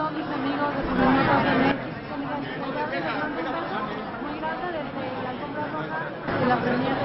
todos mis amigos de Comunidad MX, con identidad de muy grande desde la alfombra roja de la premier